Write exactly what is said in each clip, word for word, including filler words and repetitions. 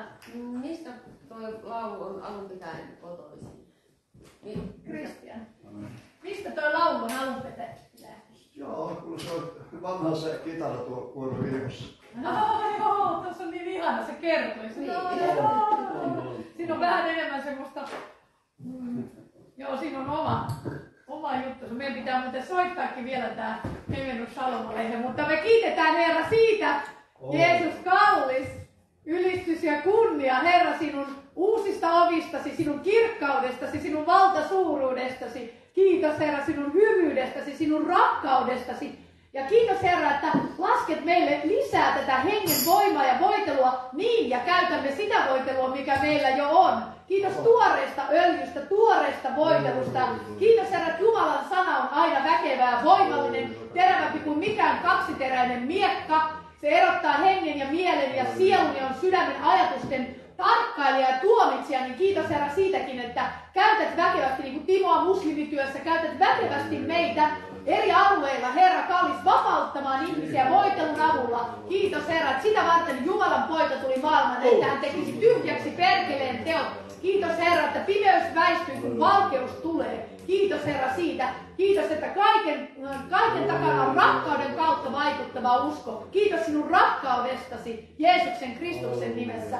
mistä toi laulu on alun pitäen kotoisin? Kristian, mistä toi laulu on alun pitäen? Joo, kun se on vanha se kitara tuo kuoroviivossa. Ah, joo, tuossa on niin ihana se kertoi. Niin. Siinä on vähän enemmän semmoista... Mm, joo, siinä on oma, oma juttu. Meidän pitää muuten soittaakin vielä tää Hevennus Salomo-lehden, mutta me kiitetään Herra siitä, oh. Jeesus kallis, ylistys ja kunnia, Herra, sinun uusista ovistasi, sinun kirkkaudestasi, sinun valtasuuruudestasi. Kiitos Herra sinun hyvyydestäsi, sinun rakkaudestasi. Ja kiitos Herra, että lasket meille lisää tätä hengen voimaa ja voitelua niin, ja käytämme sitä voitelua, mikä meillä jo on. Kiitos tuoreesta öljystä, tuoreesta voitelusta. Kiitos Herra, että Jumalan sana on aina väkevä ja voimallinen, terävämpi kuin mikään kaksiteräinen miekka. Se erottaa hengen ja mielen ja sielun ja on sydämen ajatusten tarkkailija ja tuomitsija. Niin kiitos Herra siitäkin, että käytät väkevästi, niin kuin Timoa muslimityössä, käytät väkevästi meitä eri alueilla, Herra kallis, vapauttamaan ihmisiä voitelun avulla. Kiitos Herra, että sitä varten Jumalan poika tuli maailmaan, että hän tekisi tyhjäksi perkeleen teot. Kiitos Herra, että pimeys väistyy, kun valkeus tulee. Kiitos Herra siitä. Kiitos, että kaiken, kaiken takana on rakkauden kautta vaikuttava usko. Kiitos sinun rakkaudestasi Jeesuksen Kristuksen nimessä.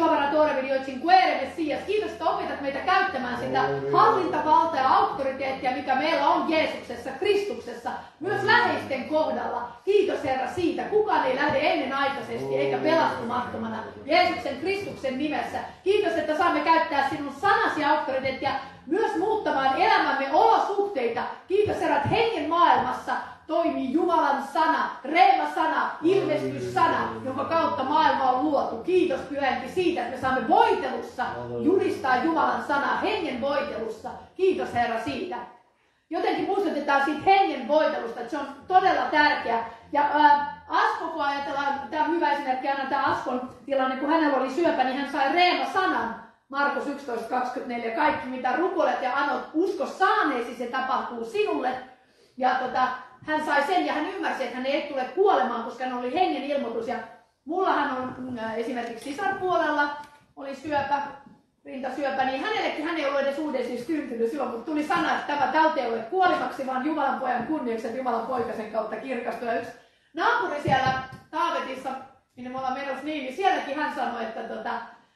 Kiitos, että opetat meitä käyttämään sitä hallintavaltaa ja auktoriteettia, mikä meillä on Jeesuksessa, Kristuksessa, myös läheisten kohdalla. Kiitos Herra siitä. Kukaan ei lähde ennenaikaisesti eikä pelastumattomana Jeesuksen Kristuksen nimessä. Kiitos, että saamme käyttää sinun sanasi auktoriteettia myös muuttamaan elämämme olosuhteita. Kiitos Herra, että hengen maailmassa toimii Jumalan sana, reema-sana, ilmestyssana, jonka kautta maailma on luotu. Kiitos Pyhänkin siitä, että me saamme voitelussa julistaa Jumalan sanaa, hengen voitelussa. Kiitos Herra siitä. Jotenkin muistutetaan siitä hengen voitelusta, että se on todella tärkeä. Ja ää, Asko, kun ajatellaan, tämä on hyvä esimerkki aina tämä Askon tilanne, kun hänellä oli syöpä, niin hän sai reema-sanan. Markus yksitoista kaksikymmentäneljä, kaikki mitä rukoilet ja anot usko saaneesi, se tapahtuu sinulle. Ja tota, hän sai sen ja hän ymmärsi, että hän ei tule kuolemaan, koska hän oli hengen ilmoitus. Ja mullahan on äh, esimerkiksi sisarpuolella oli syöpä, rintasyöpä, niin hänellekin hän ei ollut edes uuden siis syntynyt silloin, mutta tuli sana, että tämä tauti ei ole kuolimaksi, vaan Jumalan pojan kunniaksi, että Jumalan poikasen kautta kirkastui. Ja yksi naapuri siellä Taavetissa, minne me ollaan menossa niin, niin sielläkin hän sanoi, että tota,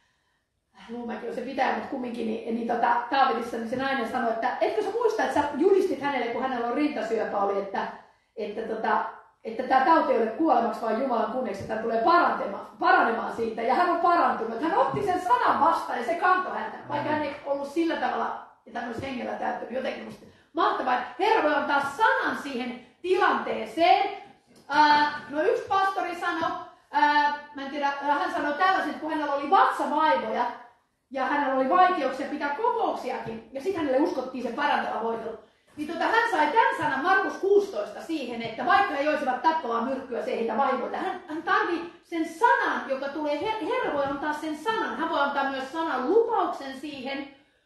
Luumäki on se pitäjä, mutta kumminkin, niin, niin tota, Taavetissa niin se nainen sanoi, että etkö sä muista, että sä julistit hänelle, kun hänellä on rintasyöpä, oli, että, että, tota, että tämä tauti ei ole kuolemaksi, vaan Jumalan kunniaksi, että hän tulee paranemaan siitä. Ja hän on parantunut. Hän otti sen sanan vastaan ja se kantoi häntä, vaikka hän ei ollut sillä tavalla, että hän olisi hengellä täyttänyt jotenkin musta mahtavaa. Herra voi antaa sanan siihen tilanteeseen. Ää, no yksi pastori sanoi, ää, mä en tiedä, hän sanoi tällaiset, kun hänellä oli vatsavaivoja, ja hänellä oli vaikeuksia pitää kokouksiakin, ja sitten hänelle uskottiin se parantava voitelu. Niin tota, hän sai tämän sanan Markus kuusitoista siihen, että vaikka he joisivat tappavaa myrkkyä, se ei heitä vahingoita. Hän, hän tarvii sen sanan, joka tulee, Her, Herra voi antaa sen sanan. Hän voi antaa myös sanan lupauksen siihen,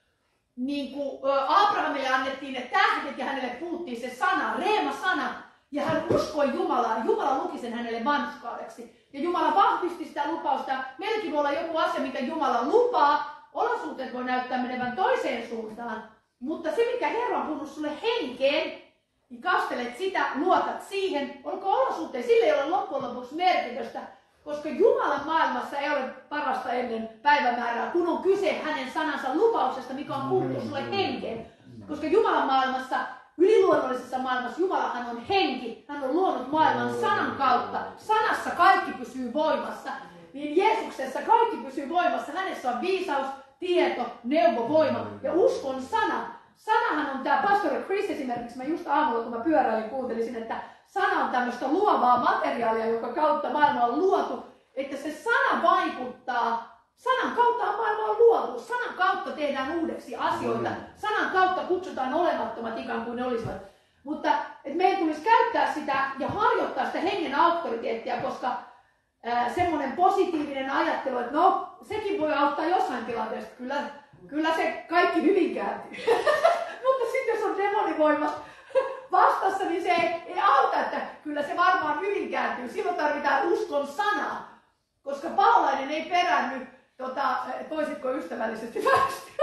niin kuin Abrahamille annettiin ne tähdet ja hänelle puhuttiin se sana, reema-sana. Ja hän uskoi Jumalaa. Jumala luki sen hänelle vanhuskaudeksi. Ja Jumala vahvisti sitä lupausta. Meilläkin voi olla joku asia, mikä Jumala lupaa. Olosuhteet voi näyttää menevän toiseen suuntaan. Mutta se, mikä Herra on puhunut sulle henkeen, niin kastelet sitä, luotat siihen. Onko olosuhteet? Sille ei ole loppujen lopuksi merkitystä. Koska Jumalan maailmassa ei ole parasta ennen päivämäärää, kun on kyse hänen sanansa lupauksesta, mikä on puhuttu sulle henkeen. Koska Jumalan maailmassa, yliluonnollisessa maailmassa, Jumalahan on henki. Hän on luonut maailman sanan kautta. Sanassa kaikki pysyy voimassa. Niin Jeesuksessa kaikki pysyy voimassa. Hänessä on viisaus, tieto, neuvo, voima ja uskon sana. Sanahan on tämä pastori Chris esimerkiksi, mä just aamulla kun mä pyöräilin kuuntelisin, että sana on tämmöistä luovaa materiaalia, joka kautta maailma on luotu, että se sana vaikuttaa. Sanan kautta maailma on luotu. Sanan kautta tehdään uudeksi asioita. Sanan kautta kutsutaan olemattomat ikään kuin ne olisivat. Mutta että meidän tulisi käyttää sitä ja harjoittaa sitä hengen auktoriteettia, koska ää, semmoinen positiivinen ajattelu, että no, sekin voi auttaa jossain tilanteessa. Kyllä, kyllä se kaikki hyvin kääntyy. Mutta sitten jos on demonivoima vastassa, niin se ei, ei auta, että kyllä se varmaan hyvin kääntyy. Silloin tarvitaan uskon sanaa, koska Paulainen ei perännyt tota, voisitko ystävällisesti väistyä?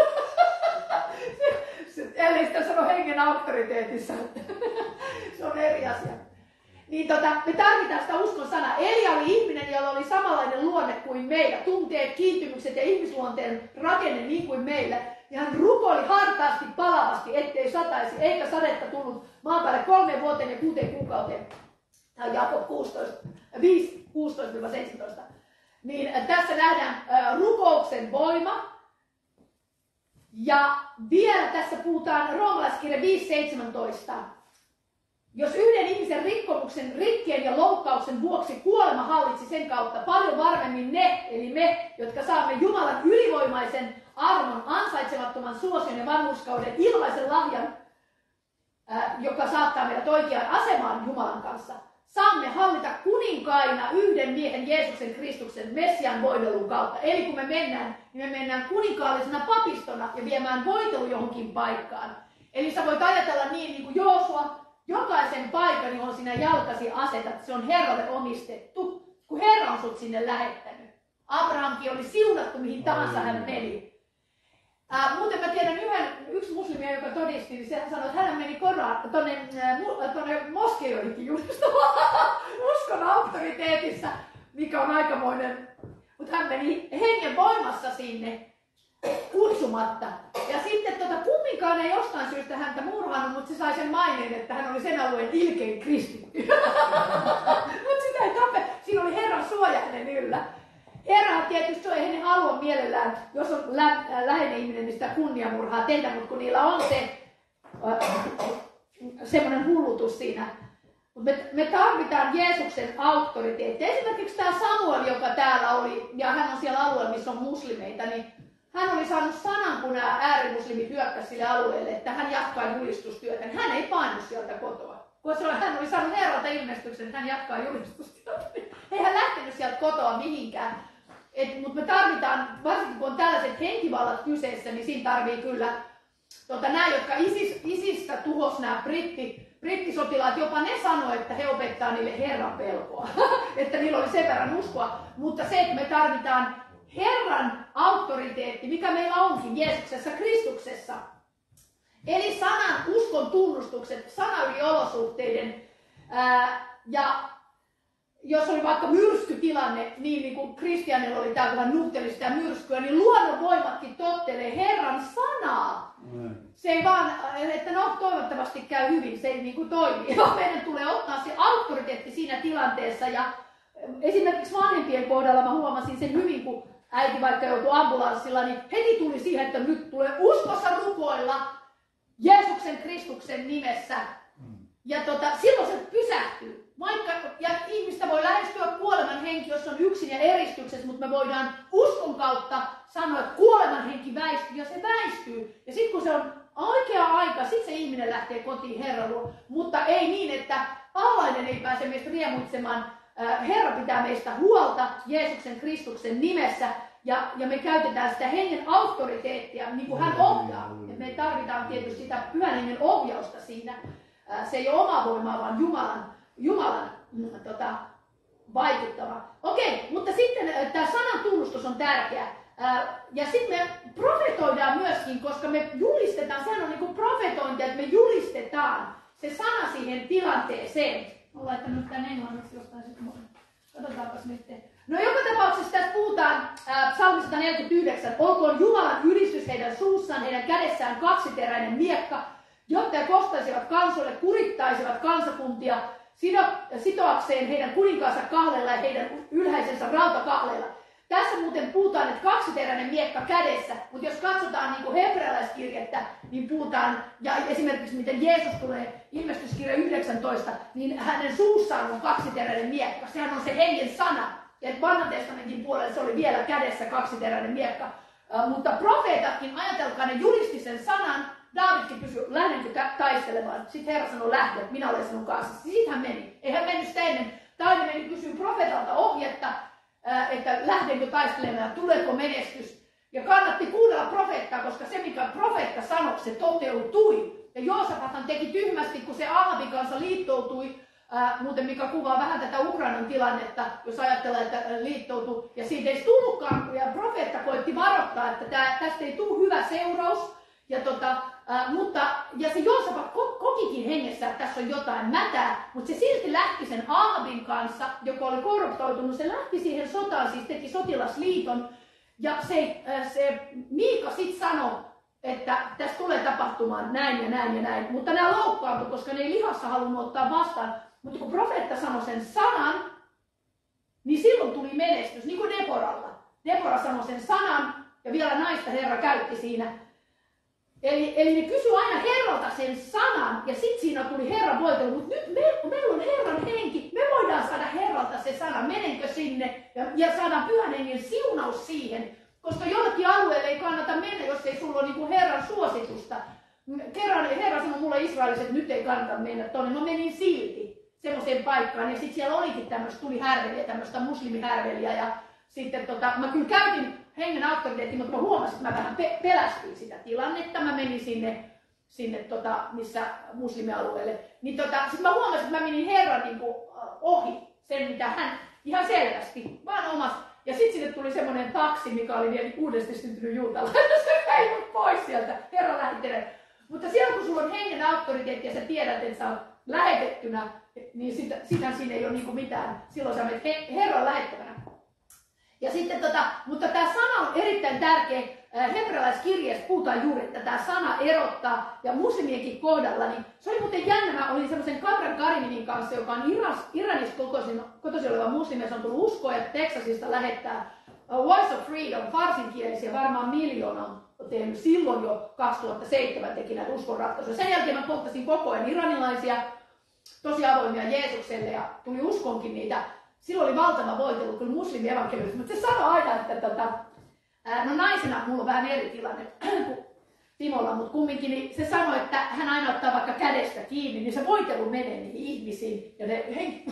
Ellei sitä sano hengen auktoriteetissa. Se on eri asia. Niin tota, me tarvitaan sitä uskon sanaa. Elia oli ihminen, jolla oli samanlainen luonne kuin meillä. Tunteet, kiintymykset ja ihmisluonteen rakenne niin kuin meillä. Ja hän rukoili hartaasti palavasti, ettei sataisi, eikä sadetta tullut maan päälle kolmeen vuoteen ja kuuteen kuukauteen. Tämä on Jaakob viisi, kuusitoista seitsemäntoista. Niin tässä nähdään äh, rukouksen voima. Ja vielä tässä puhutaan roomalaiskirja viisi seitsemäntoista. Jos yhden ihmisen rikkomuksen, rikkien ja loukkauksen vuoksi kuolema hallitsi sen kautta, paljon varmemmin ne, eli me, jotka saamme Jumalan ylivoimaisen armon, ansaitsemattoman suosion ja vanhurskauden ilmaisen lahjan, ää, joka saattaa meidät oikeaan asemaan Jumalan kanssa, saamme hallita kuninkaina yhden miehen Jeesuksen Kristuksen Messian voitelun kautta. Eli kun me mennään, niin me mennään kuninkaallisena papistona ja viemään voitelu johonkin paikkaan. Eli sä voit ajatella niin, niin kuin Joosua, jokaisen paikan, johon sinä jalkasi asetat, se on Herralle omistettu, kun Herra on sut sinne lähettänyt. Abrahamkin oli siunattu mihin tahansa hän meni. Ää, muuten mä tiedän yhden, yksi muslimia, joka todisti, niin se sanoi, että hän meni Koraan, tonne, tonne moskeijoihinkin julistamaan uskon auktoriteetissa, mikä on aikamoinen. Mutta hän meni hengen voimassa sinne kutsumatta. Ja sitten tota, kumminkaan ei jostain syystä häntä murhannut, mutta se sai sen maineen, että hän oli sen alueen ilkein kristitty. Mutta sitä ei tape. Siinä oli Herran suoja hänen yllä. Herra tietysti ei hänen halua mielellään, jos on lä- läheinen ihminen, niin sitä kunniamurhaa tehdä, mutta kun niillä on se äh, semmoinen hullutus siinä. Me, me tarvitaan Jeesuksen auktoriteetti. Esimerkiksi tämä Samuel, joka täällä oli, ja hän on siellä alueella, missä on muslimeita, niin hän oli saanut sanan, kun nämä äärimuslimit hyökkäsivät sille alueelle, että hän jatkaa julistustyötä. Hän ei painu sieltä kotoa. Koska hän oli saanut Herralta ilmestyksen, että hän jatkaa julistustyötä. Ei hän lähtenyt sieltä kotoa mihinkään. Mutta me tarvitaan, varsinkin kun on tällaiset henkivallat kyseessä, niin siinä tarvii kyllä tota, nämä, jotka ISIS, ISISistä tuhos nämä britti, brittisotilaat, jopa ne sanoi, että he opettaa niille Herran pelkoa. Että niillä oli sen verran uskoa. Mutta se, että me tarvitaan Herran auktoriteetti, mikä meillä onkin Jeesuksessa Kristuksessa. Eli sanan uskon tunnustukset, sana yli olosuhteiden. Ää, ja jos oli vaikka myrskytilanne, niin, niin kuin Kristianilla oli täällä vähän nuhteli sitä myrskyä, niin luonnonvoimatkin tottelee Herran sanaa. Mm. Se ei vaan, että no toivottavasti käy hyvin, se ei niin kuin toimi. Meidän tulee ottaa se auktoriteetti siinä tilanteessa. Ja esimerkiksi vanhempien kohdalla mä huomasin sen hyvin, kun äiti vaikka joutui ambulanssilla, niin heti tuli siihen, että nyt tulee uskossa rukoilla Jeesuksen Kristuksen nimessä. Ja tota, silloin se pysähtyy. Vaikka, ja ihmistä voi lähestyä kuoleman henki, jos on yksin ja eristyksessä, mutta me voidaan uskon kautta sanoa, että kuoleman henki väistyy, ja se väistyy. Ja sitten kun se on oikea aika, sitten se ihminen lähtee kotiin Herran luo. Mutta ei niin, että paholainen ei pääse meistä riemuitsemaan. Herra pitää meistä huolta Jeesuksen Kristuksen nimessä. Ja, ja me käytetään sitä hengen auktoriteettia, niin kuin hän ohjaa. Et me tarvitaan tietysti sitä pyhän hengen ohjausta siinä. Se ei ole omaa voimaa, vaan Jumalan, Jumalan mm, tota, vaikuttava. Okei, mutta sitten tämä sanan tunnustus on tärkeä. Ja sitten me profetoidaan myöskin, koska me julistetaan, sehän on niin kuin profetointia, että me julistetaan se sana siihen tilanteeseen. Olen laittanut tämän englanniksi jostain sitten muuten. Katsotaanpas nyt. No joka tapauksessa tässä puhutaan äh, psalmi sata neljäkymmentäyhdeksän. Olkoon Jumalan ylistys heidän suussaan, heidän kädessään kaksiteräinen miekka, jotta he kostaisivat kansoille, kurittaisivat kansakuntia, sido, sitoakseen heidän kuninkaansa kahdella ja heidän ylhäisensä rautakahleilla. Tässä muuten puhutaan, että kaksiteräinen miekka kädessä, mutta jos katsotaan niin kuin hebrealaiskirjettä, niin puhutaan, ja esimerkiksi miten Jeesus tulee ilmestyskirja yhdeksäntoista, niin hänen suussaan on kaksiteräinen miekka. Sehän on se hengen sana. Ja vanhan testamentin puolella se oli vielä kädessä kaksiteräinen miekka. Uh, mutta profeetatkin, ajatelkaa, ne julisti sen sanan. Daavidkin kysyi, lähdenkö taistelemaan? Sitten Herra sanoi, lähde, minä olen sinun kanssa. Sitten hän meni. Ei hän mennyt sitä ennen. David meni kysyä profeetalta ohjetta, uh, että lähdenkö taistelemaan, tuleeko menestys. Ja kannatti kuunnella profeettaa, koska se mikä profeetta sanoi, se toteutui. Ja Joosafathan teki tyhmästi, kun se Ahabin kanssa liittoutui Ää, muuten mikä kuvaa vähän tätä Ukrainan tilannetta, jos ajattelee, että liittoutuu, ja siitä ei tullutkaan, ja profeetta koitti varoittaa, että tää, tästä ei tule hyvä seuraus, ja, tota, ää, mutta, ja se Joosafat ko, kokikin hengessä, että tässä on jotain mätää, mutta se silti lähti sen Ahabin kanssa, joka oli korruptoitunut, se lähti siihen sotaan, siis teki sotilasliiton, ja se, ää, se Miika sitten sanoi, että tässä tulee tapahtumaan näin ja näin ja näin, mutta nämä loukkaantui, koska ne ei lihassa halunnut ottaa vastaan. Mutta kun profeetta sanoi sen sanan, niin silloin tuli menestys, niin kuin Deboralla. Debora sanoi sen sanan, ja vielä naista Herra käytti siinä. Eli, eli ne kysyi aina Herralta sen sanan, ja sitten siinä tuli Herran voitelu. Mutta nyt me, meillä on Herran henki, me voidaan saada Herralta se sana, menenkö sinne, ja, ja saadaan pyhän hengen siunaus siihen. Koska jollekin alueelle ei kannata mennä, jos ei sulla ole niin kuin Herran suositusta. Kerran Herra sanoi mulle Israelissa, että nyt ei kannata mennä tuonne. Mä menin silti semmoiseen paikkaan. Ja sitten siellä olikin tämmöistä, tuli härveliä, tämmöistä muslimihärveliä. Ja sitten tota, mä kyllä käytin hengen auktoriteetti, mutta mä huomasin, että mä vähän pe- pelästyin sitä tilannetta. Mä menin sinne, sinne tota, missä muslimialueelle. Niin tota, sitten mä huomasin, että mä menin Herran niin kuin, ohi sen, mitä hän ihan selvästi, vaan omassa. Ja sitten sinne tuli semmoinen taksi, mikä oli vielä uudesti syntynyt juutalainen. Se vei mut pois sieltä, Herra lähettelee. Mutta silloin kun sulla on hengen auktoriteetti ja sä tiedät, että sä oot lähetettynä, niin sitä, sitä siinä ei ole niinku mitään. Silloin sä menet he, Herran lähettävänä. Ja sitten tota, mutta tämä sana on erittäin tärkeä. Hebrealaiskirjeessä puhutaan juuri, että tämä sana erottaa, ja muslimienkin kohdalla, niin se oli muuten jännä. Mä olin semmoisen Kamran Kariminin kanssa, joka on Iras, Iranista kotoisin, kotoisin oleva muslimi, se on tullut uskoa, ja Texasista lähettää Voice of Freedom, farsinkielisiä, varmaan miljoona on tehnyt silloin jo kaksituhattaseitsemän teki näitä uskonratkaisuja. Sen jälkeen mä kohtasin koko ajan iranilaisia, tosi avoimia Jeesukselle, ja tuli uskonkin niitä. Silloin oli valtava voitelu, kyllä muslimi-evankeliumista, mutta se sanoi aina, että tota, no naisena mulla on vähän eri tilanne kuin Timolla, mutta kumminkin niin se sanoi, että hän aina ottaa vaikka kädestä kiinni, niin se voitelu menee niihin ihmisiin. Ja ne, hei,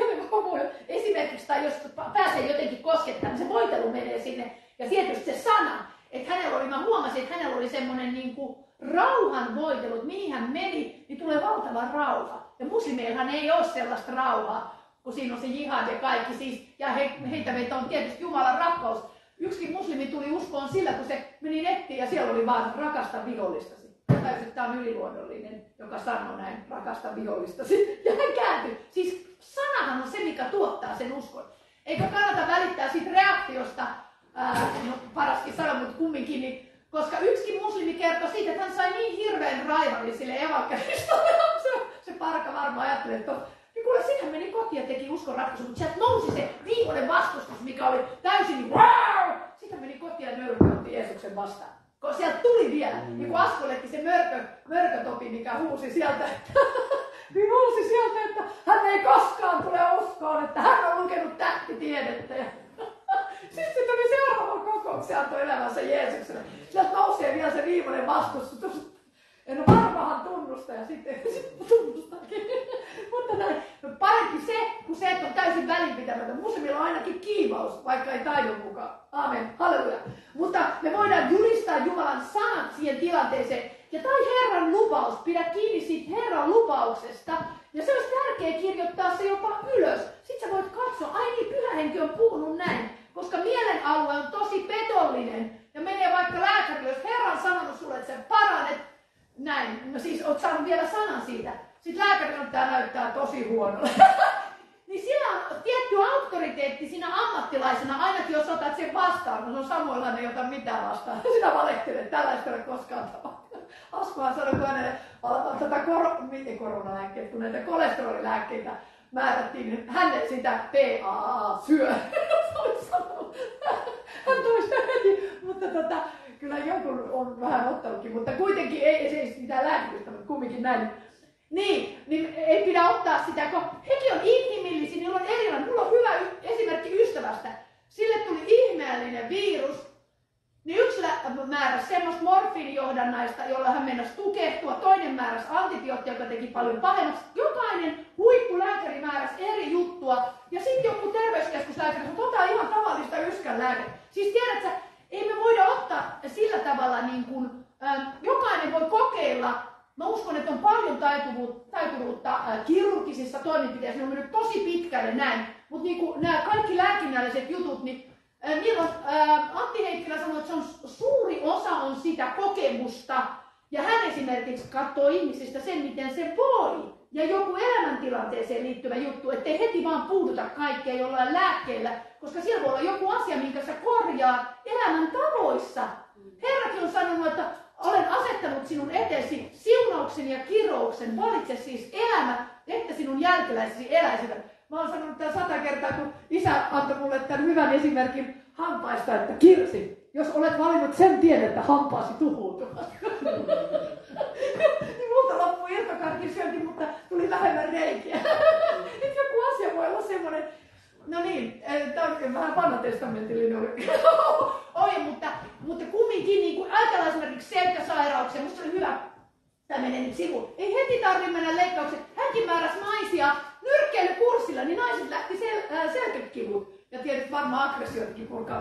esimerkiksi, tai jos pääsee jotenkin koskettamaan, niin se voitelu menee sinne. Ja tietysti se sana, että hänellä oli, mä huomasin, että hänellä oli semmoinen niin kuin rauhan voitelu, että mihin hän meni, niin tulee valtava rauha. Ja muslimeillähän ei ole sellaista rauhaa, kun siinä on se jihad ja kaikki. Siis, ja he, heitä meitä on tietysti Jumalan rakkaus. Yksikin muslimi tuli uskoon sillä, kun se meni nettiin ja siellä oli vaan rakasta vihollistasi. Täysin, tämä on yliluonnollinen, joka sanoo näin, rakasta vihollistasi. Ja hän kääntyi. Siis sanahan on se, mikä tuottaa sen uskon. Eikä kannata välittää siitä reaktiosta, ää, no paraskin sanoa, mutta kumminkin, niin, koska yksikin muslimi kertoi siitä, että hän sai niin hirveän raivallin sille evankelistolle. se, se parka varmaan ajattelee, että ja kuule, sinne meni kotiin ja teki uskon ratkaisun, mutta sieltä nousi se viimeinen vastustus, mikä oli täysin niin wow! Sitten meni kotiin ja nöyryytti Jeesuksen vastaan. Kun sieltä tuli vielä, mm. niin kun askuletti se mörkö, mörkötopi, mikä huusi sieltä, niin huusi sieltä, että hän ei koskaan tule uskoon, että hän on lukenut tähtitiedettä. Sitten se tuli seuraavan kokouksen, antoi elämänsä Jeesukselle. Sieltä nousee vielä se viimeinen vastustus. En ole varmaan tunnusta ja sitten sit tunnustakin. Mutta näin, no parempi se, kuin se, että on täysin välinpitämätön. Muslimilla on ainakin kiivaus, vaikka ei taidon mukaan. Aamen, halleluja. Mutta me voidaan julistaa Jumalan sanat siihen tilanteeseen. Ja tai Herran lupaus, pidä kiinni siitä Herran lupauksesta. Ja se olisi tärkeää kirjoittaa se jopa ylös. Sitten sä voit katsoa, ai niin, Pyhä Henki on puhunut näin. Koska mielen alue on tosi petollinen. Ja menee vaikka lääkärille, jos Herra on sanonut sulle, että sen paranet. Näin, no siis oot saanut vielä sanan siitä. Sitten lääkäri on, tää näyttää tosi huonolle. Niin sillä on tietty auktoriteetti siinä ammattilaisena, ainakin jos otat sen vastaan. No se on Samuelhan ei ota mitään vastaan. Sinä valehtelet, tällaista ei ole koskaan tapahtunut. Askohan sanoi, kun hänelle tätä kor- miten koronalääkkeitä, kun näitä kolesterolilääkkeitä määrättiin, niin hänelle sitä P A A syö. Hän toista heti, mutta tota, kyllä joku on vähän ottanutkin, mutta kuitenkin ei, se ei mitään lääkitystä, mutta kumminkin näin. Niin, niin ei pidä ottaa sitä, kun hekin on inhimillisiä, niillä on erilainen. Mulla on hyvä esimerkki ystävästä. Sille tuli ihmeellinen virus, niin yksi määräsi semmoista morfiinijohdannaista, jolla hän mennäisi tukehtua. Toinen määräsi antibioottia, joka teki paljon pahemmaksi. Jokainen huippulääkäri määräsi eri juttua. Ja sitten joku terveyskeskuslääkäri sanoi, ota ihan tavallista yskän lääke. Siis tiedätkö, ei me voida ottaa sillä tavalla, niin kuin, ähm, jokainen voi kokeilla Mä uskon, että on paljon taipuvuutta, taipuvuutta äh, kirurgisissa toimenpiteissä, ne on mennyt tosi pitkälle näin. Mutta niinku, nämä kaikki lääkinnälliset jutut, niin äh, milloin, äh, Antti Heikkilä sanoi, että se on, suuri osa on sitä kokemusta. Ja hän esimerkiksi katsoo ihmisistä sen, miten se voi. Ja joku elämäntilanteeseen liittyvä juttu, ettei heti vaan puuduta kaikkea jollain lääkkeellä. Koska siellä voi olla joku asia, minkä sä korjaat elämän tavoissa. Herrakin on sanonut, että olen asettanut sinun eteesi siunauksen ja kirouksen. Valitse siis elämä, että sinun jälkeläisesi eläisivät. Mä oon sanonut tämän sata kertaa, kun isä antoi mulle tämän hyvän esimerkin hampaista, että Kirsi, jos olet valinnut sen tien, että hampaasi tuhoutuvat. Niin multa loppui irtokarkin syönti, mutta tuli vähemmän reikiä. Että joku asia voi olla semmoinen. No niin, tämä on vähän vanhatestamentillinen oi, mutta, mutta kumminkin, niin kuin ajatellaan esimerkiksi selkäsairauksia, musta oli hyvä, tämä menee nyt sivuun. Ei heti tarvitse mennä leikkaukseen. Hänkin määräsi naisia nyrkkeilykurssilla, niin naiset lähti sel- äh, selkäkivut. Ja tietysti varmaan aggressioitakin purkaa.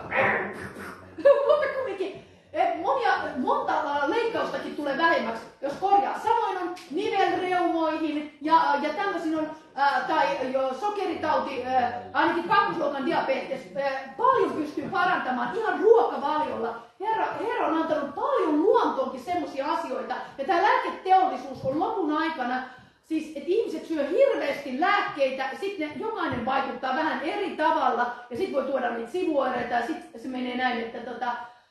Mutta kumminkin, monia, monta leikkaustakin tulee vähemmäksi, jos korjaa. Samoin on nivelreumoihin ja, ja tämmöisiin on, ää, tai jo sokeritauti, ää, ainakin kakkosluokan diabetes, ää, paljon pystyy parantamaan ihan ruokavaliolla. Herra, Herra on antanut paljon luontoonkin semmoisia asioita. Ja tämä lääketeollisuus on lopun aikana, siis että ihmiset syö hirveästi lääkkeitä, sitten jokainen vaikuttaa vähän eri tavalla, ja sitten voi tuoda niitä sivuoireita, ja sitten se menee näin, että tota,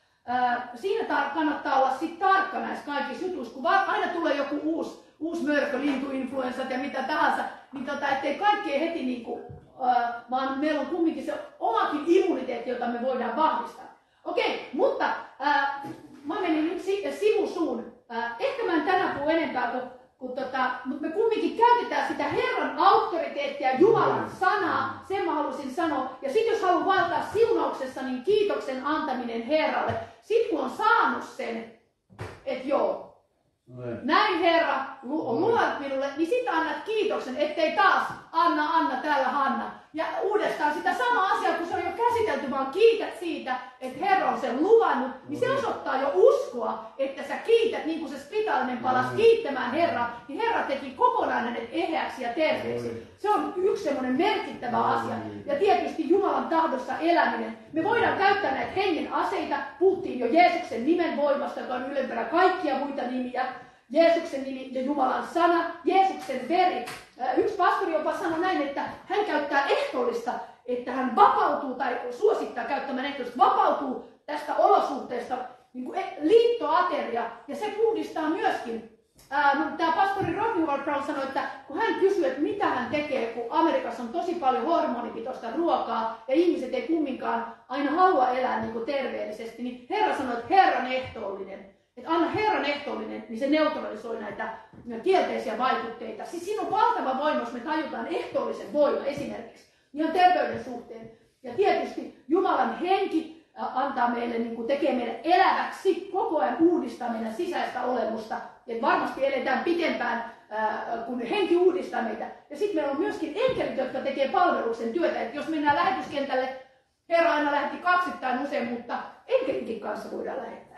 ää, siinä tar- kannattaa olla sit tarkka näissä kaikissa jutuissa, kun va- aina tulee joku uusi, uusi mörkö, lintuinfluenssat ja mitä tahansa, niin tota, ettei kaikkea heti niinku, ää, vaan meillä on kumminkin se omakin immuniteetti, jota me voidaan vahvistaa. Okei, mutta ää, mä menin nyt si- sivusuun. Ää, ehkä mä en tänään puhu enempää, kun Kun tota, mutta me kumminkin käytetään sitä Herran auktoriteettia, Jumalan sanaa, sen mä halusin sanoa. Ja sitten jos haluan valtaa siunauksessa, niin kiitoksen antaminen Herralle. Sitten kun on saanut sen, että joo, Noin. näin Herra on luvannut minulle, niin sitten annat kiitoksen, ettei taas Anna, Anna, täällä Hanna. Ja uudestaan sitä samaa asiaa, kun se on jo käsitelty, vaan kiität siitä, että Herra on sen luvannut, niin se osoittaa jo uskoa, että sä kiität, niin kuin se spitaalinen palas kiittämään Herraa, niin Herra teki kokonaan hänet eheäksi ja terveeksi. Se on yksi semmoinen merkittävä asia. Ja tietysti Jumalan tahdossa eläminen. Me voidaan käyttää näitä hengen aseita, puhuttiin jo Jeesuksen nimen voimasta, joka on ylempänä kaikkia muita nimiä. Jeesuksen nimi ja Jumalan sana, Jeesuksen veri. Yksi pastori jopa sanoi näin, että hän käyttää ehtoollista, että hän vapautuu tai suosittaa käyttämään ehtoollista, vapautuu tästä olosuhteesta niin kuin liittoateria ja se puhdistaa myöskin. Ää, no, tämä pastori Rodney Ward-Brown sanoi, että kun hän kysyy, että mitä hän tekee, kun Amerikassa on tosi paljon hormonipitoista ruokaa ja ihmiset ei kumminkaan aina halua elää niin kuin terveellisesti, niin Herra sanoi, että Herran ehtoollinen. Että anna Herran ehtoollinen, niin se neutralisoi näitä kielteisiä vaikutteita. Siis siinä on valtava voima, jos me tajutaan ehtoollisen voima esimerkiksi ihan terveyden suhteen. Ja tietysti Jumalan henki antaa meille, niin kuin tekee meille eläväksi, koko ajan uudistaa meidän sisäistä olemusta. Ja varmasti eletään pitempään, kun henki uudistaa meitä. Ja sitten meillä on myöskin enkelit, jotka tekee palveluksen työtä. Että jos mennään lähetyskentälle, Herra aina lähetti kaksittain usein, mutta enkelinkin kanssa voidaan lähettää.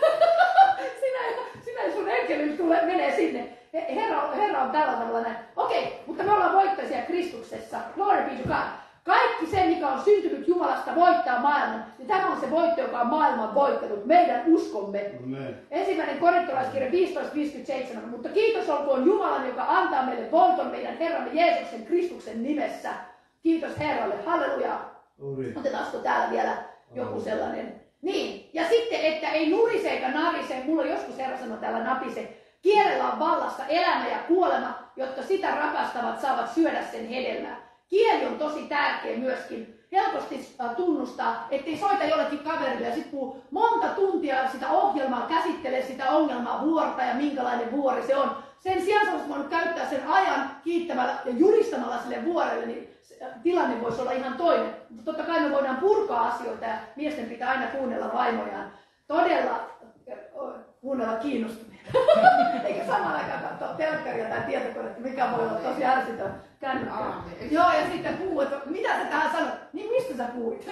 sinä, sinä ja sun enkelin tulee, menee sinne. Herra, Herra on tällä tavalla näin. Okei, mutta me ollaan voittajia Kristuksessa. Glory be to God. Kaikki se, mikä on syntynyt Jumalasta, voittaa maailman. Ja tämä on se voitto, joka on maailman voittanut. Meidän uskomme. Amen. Ensimmäinen korintolaiskirja viisitoista viisikymmentäseitsemän. Mutta kiitos olkoon Jumalan, joka antaa meille voiton meidän Herramme Jeesuksen Kristuksen nimessä. Kiitos Herralle. Halleluja. Otetaanko täällä vielä joku sellainen? Niin, ja sitten, että ei nurise eikä narise. Mulla on joskus Herra sanoi täällä napise. Kielellä on vallassa elämä ja kuolema, jotka sitä rakastavat saavat syödä sen hedelmää. Kieli on tosi tärkeä myöskin. Helposti tunnustaa, ettei soita jollekin kaverille ja sitten puhuu monta tuntia sitä ohjelmaa, käsittelee sitä ongelmaa vuorta ja minkälainen vuori se on. Sen sijaan olisi voinut käyttää sen ajan kiittämällä ja julistamalla sille vuorelle, niin tilanne voisi olla ihan toinen. Mutta totta kai me voidaan purkaa asioita ja miesten pitää aina kuunnella vaimojaan. Todella kuunnella kiinnostuneena. Eikä samaan aikaan katsoa telkkaria tai tietokonetta, mikä voi olla tosi ärsytön kännykkä. Joo, ja sitten puhuu, että mitä sä tähän sanot? Niin mistä sä puhuit?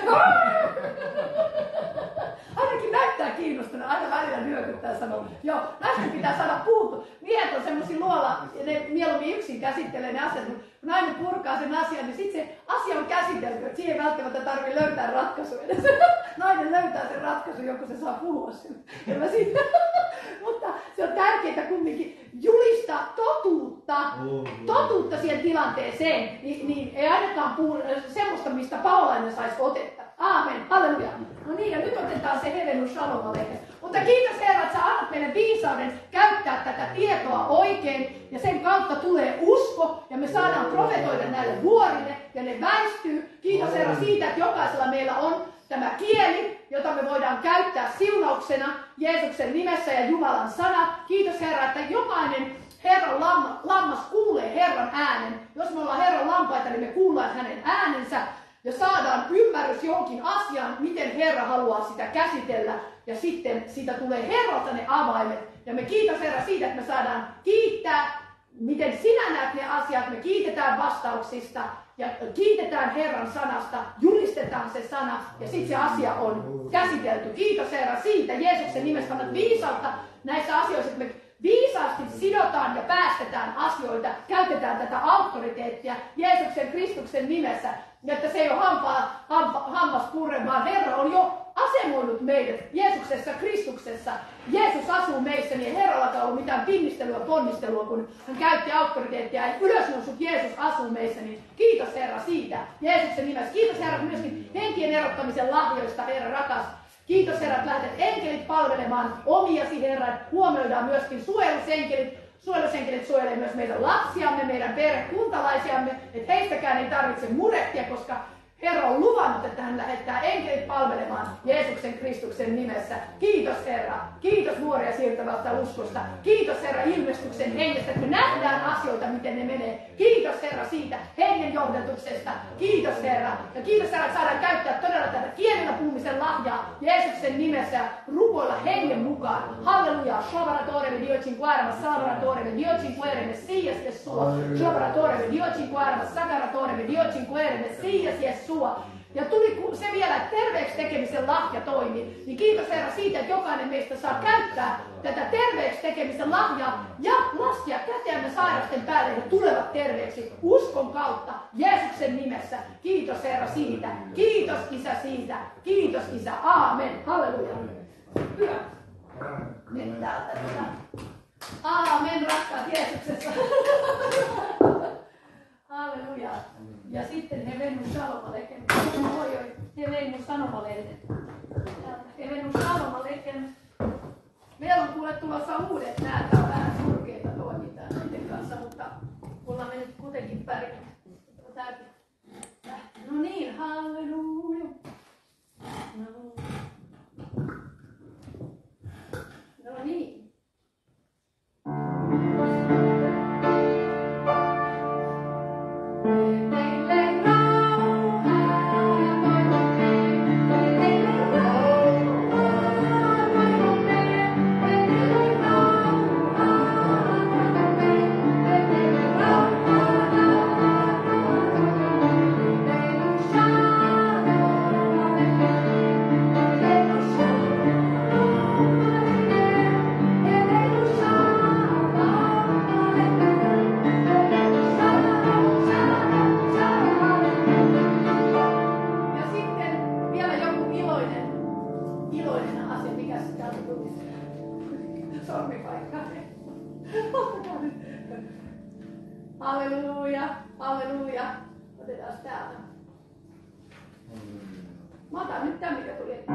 Ainakin näyttää kiinnostunut, aina välillä nyökyttää ja sanoo, joo, naisten pitää saada puhuttu. Miehet on semmoisia luola, ja ne mieluummin yksin käsittelee ne asiat, kun nainen purkaa sen asian, niin sitten se asia on käsitelty, että siihen ei välttämättä tarvitse löytää ratkaisua edes. Nainen löytää sen ratkaisun, joku se saa puhua sen. Mutta se on tärkeää kumminkin julistaa totuutta, totuutta siihen tilanteeseen, niin, niin ei ainakaan puhu semmoista, mistä paholainen saisi otetta. Aamen, halleluja. No niin, ja nyt otetaan se Hevennus Sanomalehden. Mutta kiitos Herra, että sä annat meille viisauden käyttää tätä tietoa oikein, ja sen kautta tulee usko, ja me saadaan profetoida näille vuorille, ja ne väistyy. Kiitos Herra siitä, että jokaisella meillä on tämä kieli, jota me voidaan käyttää siunauksena Jeesuksen nimessä ja Jumalan sana. Kiitos Herra, että jokainen Herran lamma, lammas kuulee Herran äänen. Jos me ollaan Herran lampaita, niin me kuullaan hänen äänensä ja saadaan ymmärrys johonkin asiaan, miten Herra haluaa sitä käsitellä. Ja sitten siitä tulee Herralta ne avaimet. Ja me kiitos Herra siitä, että me saadaan kiittää, miten sinä näet ne asiat. Me kiitetään vastauksista ja kiitetään Herran sanasta, julistetaan se sana ja sitten se asia on käsitelty. Kiitos Herra siitä, Jeesuksen nimessä annat viisautta näissä asioissa, että me viisaasti sidotaan ja päästetään asioita, käytetään tätä auktoriteettia Jeesuksen Kristuksen nimessä, että se ei ole hampaa, hampa, hammas purre, vaan Herra on jo asemoinut meidät Jeesuksessa, Kristuksessa. Jeesus asuu meissä, niin Herralla ei ollut mitään pinnistelyä, ponnistelua, kun hän käytti auktoriteettia ja ylösnousut Jeesus asuu meissä, niin kiitos Herra siitä, Jeesuksen nimessä. Kiitos Herra myöskin henkien erottamisen lahjoista, Herra rakas. Kiitos Herra, että lähdet enkelit palvelemaan omiasi, Herra, että huomioidaan myöskin suojelusenkelit. Suojelusenkelit suojelee myös meidän lapsiamme, meidän perhekuntalaisiamme, että heistäkään ei tarvitse murehtia, koska Herra on luvannut, että hän lähettää enkelit palvelemaan Jeesuksen Kristuksen nimessä. Kiitos Herra. Kiitos nuoria siirtävästä uskosta. Kiitos Herra ilmestyksen hengestä, että me nähdään asioita, miten ne menee. Kiitos Herra siitä hengen johdatuksesta. Kiitos Herra. Ja kiitos Herra, että saadaan käyttää todella tätä kielellä puhumisen lahjaa Jeesuksen nimessä rukoilla hengen mukaan. Halleluja. Shavaratore me Dio cinquarma, salvaratore me Dio cinquere Messias Jesua. Shavaratore me Dio cinquarma, sakaratore me Dio cinquere Messias Jesua. Ja tuli se vielä, että terveeksi tekemisen lahja toimi. Niin kiitos Herra siitä, että jokainen meistä saa käyttää tätä terveeksi tekemisen lahjaa ja laskea käteämme sairasten päälle ja tulevat terveeksi uskon kautta Jeesuksen nimessä. Kiitos Herra siitä. Kiitos Isä siitä. Kiitos Isä. Aamen. Halleluja. Hyvä. Nyt täältä. Aamen rakkaat Jeesuksessa. Halleluja. Ja sitten Hevennus Sanomalehden. Oi oi, Hevennus Sanomalehden. Hevennus Sanomalehden. Meillä on kuule tulossa uudet nää. Tää on vähän surkeita toimintaa näiden kanssa, mutta ollaan me nyt kuitenkin pärjää. No niin, halleluja. No, no niin. Halleluja, halleluja. Otetaan täältä. Mä otan nyt tämän, mikä tuli.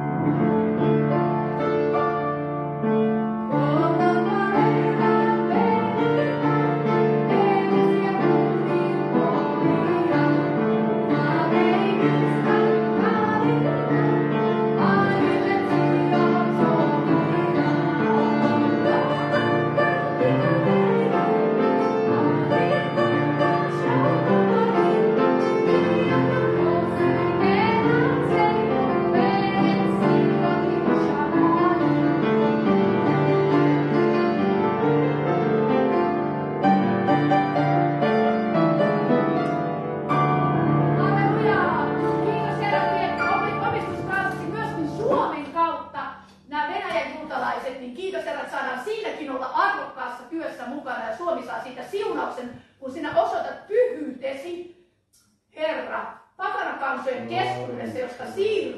Thank you.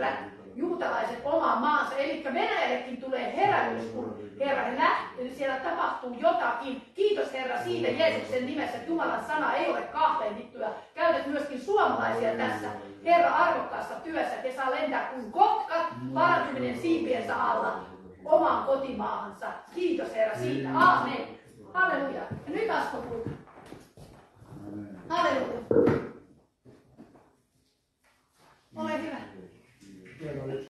siirrät juutalaiset omaan maansa. Eli Venäjällekin tulee herätys, kun Herra he lähtee, siellä tapahtuu jotakin. Kiitos Herra siitä Jeesuksen nimessä, että Jumalan sana ei ole kahlendittu ja käytät myöskin suomalaisia tässä Herra arvokkaassa työssä, että he saa lentää kuin kotkat parantuminen siipiensä alla omaan kotimaahansa. Kiitos Herra siitä. Aamen. Halleluja. Ja nyt Asko